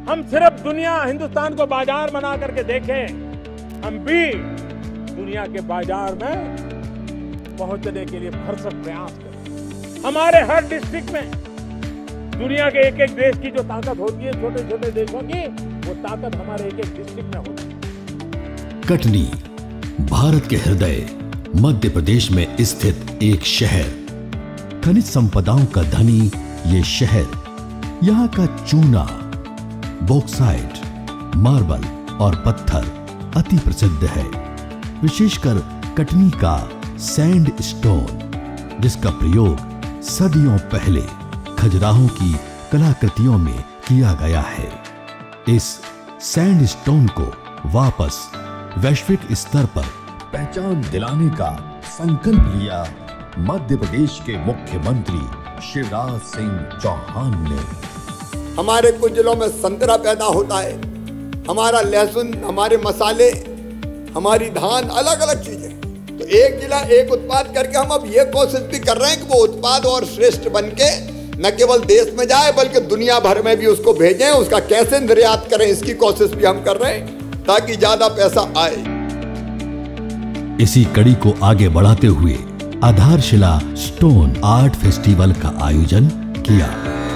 हम सिर्फ हिंदुस्तान को बाजार बना करके देखें, हम भी दुनिया के बाजार में पहुंचने के लिए भरसक प्रयास करें। हमारे हर डिस्ट्रिक्ट में दुनिया के एक एक देश की जो ताकत होती है, छोटे छोटे देशों की, वो ताकत हमारे एक एक डिस्ट्रिक्ट में होती है। कटनी भारत के हृदय मध्य प्रदेश में स्थित एक शहर, खनिज संपदाओं का धनी ये शहर, यहाँ का चूना, बॉक्साइट, मार्बल और पत्थर अति प्रसिद्ध है। विशेषकर कटनी का सैंड स्टोन, जिसका प्रयोग सदियों पहले खजुराहों की कलाकृतियों में किया गया है। इस सैंड स्टोन को वापस वैश्विक स्तर पर पहचान दिलाने का संकल्प लिया मध्य प्रदेश के मुख्यमंत्री शिवराज सिंह चौहान ने। हमारे कुछ जिलों में संतरा पैदा होता है, हमारा लहसुन, हमारे मसाले, हमारी धान, अलग अलग चीजें। तो एक जिला एक उत्पाद करके हम अब ये कोशिश भी कर रहे हैं कि वो उत्पाद और श्रेष्ठ बनके न केवल देश में जाए बल्कि दुनिया भर में भी उसको भेजें। उसका कैसे निर्यात करें, इसकी कोशिश भी हम कर रहे हैं ताकि ज्यादा पैसा आए। इसी कड़ी को आगे बढ़ाते हुए आधारशिला स्टोन आर्ट फेस्टिवल का आयोजन किया।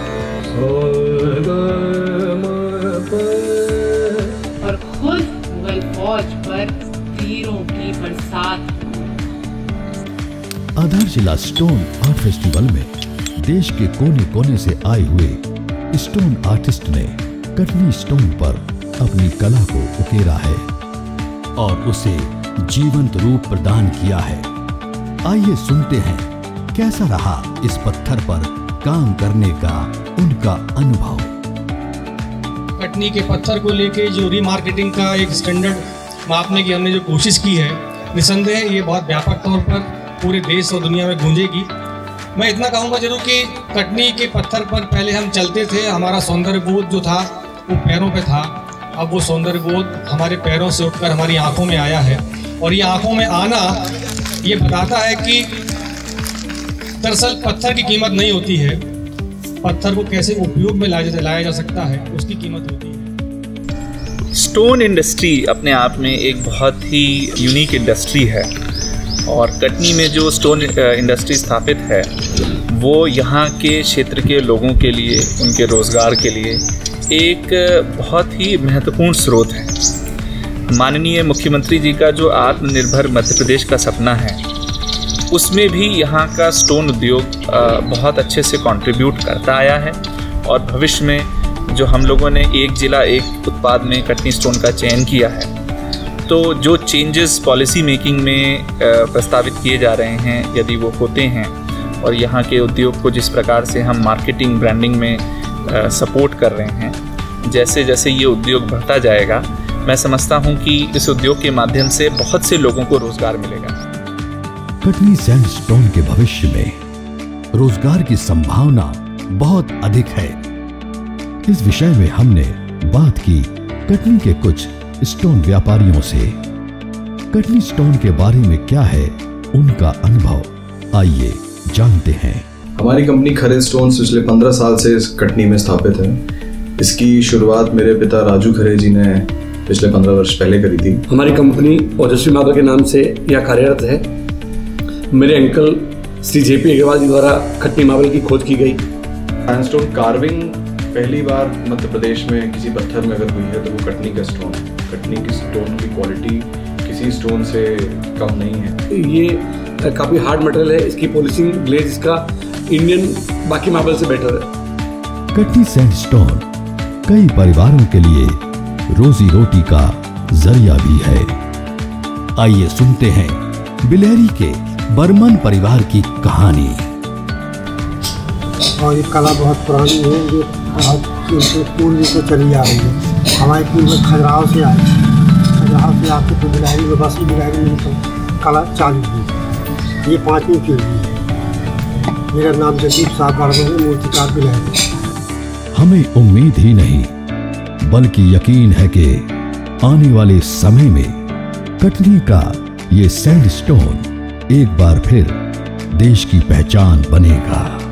और खुद मुगल फौज पर तीरों की बरसात। आधारशिला स्टोन आर्ट फेस्टिवल में देश के कोने कोने से आए हुए स्टोन आर्टिस्ट ने कटनी स्टोन पर अपनी कला को उकेरा है और उसे जीवंत रूप प्रदान किया है। आइए सुनते हैं कैसा रहा इस पत्थर पर काम करने का उनका अनुभव। कटनी के पत्थर को लेके जो रीमार्केटिंग का एक स्टैंडर्ड मापने की हमने जो कोशिश की है, निसंदेह ये बहुत व्यापक तौर पर पूरे देश और दुनिया में गूंजेगी। मैं इतना कहूँगा जरूर कि कटनी के पत्थर पर पहले हम चलते थे, हमारा सौंदर्य बोध जो था वो पैरों पे था। अब वो सौंदर्य बोध हमारे पैरों से उठकर हमारी आंखों में आया है और ये आंखों में आना ये बताता है कि दरअसल पत्थर की कीमत नहीं होती है, पत्थर को कैसे उपयोग में लाया जा सकता है उसकी कीमत होती है। स्टोन इंडस्ट्री अपने आप में एक बहुत ही यूनिक इंडस्ट्री है और कटनी में जो स्टोन इंडस्ट्री स्थापित है वो यहाँ के क्षेत्र के लोगों के लिए, उनके रोज़गार के लिए एक बहुत ही महत्वपूर्ण स्रोत है। माननीय मुख्यमंत्री जी का जो आत्मनिर्भर मध्य प्रदेश का सपना है, उसमें भी यहाँ का स्टोन उद्योग बहुत अच्छे से कंट्रीब्यूट करता आया है और भविष्य में जो हम लोगों ने एक जिला एक उत्पाद में कटनी स्टोन का चयन किया है, तो जो चेंजेस पॉलिसी मेकिंग में प्रस्तावित किए जा रहे हैं, यदि वो होते हैं और यहाँ के उद्योग को जिस प्रकार से हम मार्केटिंग ब्रांडिंग में सपोर्ट कर रहे हैं, जैसे जैसे ये उद्योग बढ़ता जाएगा, मैं समझता हूँ कि इस उद्योग के माध्यम से बहुत से लोगों को रोजगार मिलेगा। कटनी सैंडस्टोन के भविष्य में रोजगार की संभावना बहुत अधिक है। इस विषय में हमने बात की कटनी के कुछ स्टोन व्यापारियों से। कटनी स्टोन के बारे में क्या है उनका अनुभव, आइए जानते हैं। हमारी कंपनी खरे स्टोन्स पिछले 15 साल से इस कटनी में स्थापित है। इसकी शुरुआत मेरे पिता राजू खरे जी ने पिछले 15 वर्ष पहले करी थी। हमारी कंपनी ओजस्वी मार्बल के नाम से यह कार्यरत है। मेरे अंकल श्री जेपी अग्रवाल जी द्वारा कटनी मार्बल की खोज की गई। सैंडस्टोन कार्विंग पहली बार मध्य प्रदेश में किसी पत्थर में अगर हुई है तो वो कटनी का स्टोन है। कटनी की स्टोन की क्वालिटी किसी स्टोन से कम नहीं है। ये काफ़ी हार्ड मटेरियल है, इसकी पॉलिशिंग ग्लेज इसका इंडियन बाकी मार्बल से बेटर है। कटनी सैंडस्टोन कई परिवारों के लिए रोजी रोटी का जरिया भी है। आइए सुनते हैं बिलहरी के बर्मन परिवार की कहानी। और ये कला बहुत पुरानी है, जो बहुत पूर्व से चली आ रही है। हमारे पूर्व खजुराहो से आए, खजुराहो से आके तो बिलहरी में बस बिलहरी में कला चालू हुई। ये 5वीं पीढ़ी है। मेरा नाम जगदीप साहब बर्मन है, मूर्तिकार बिलहरी। हमें उम्मीद ही नहीं बल्कि यकीन है कि आने वाले समय में कटनी का ये सैंडस्टोन एक बार फिर देश की पहचान बनेगा।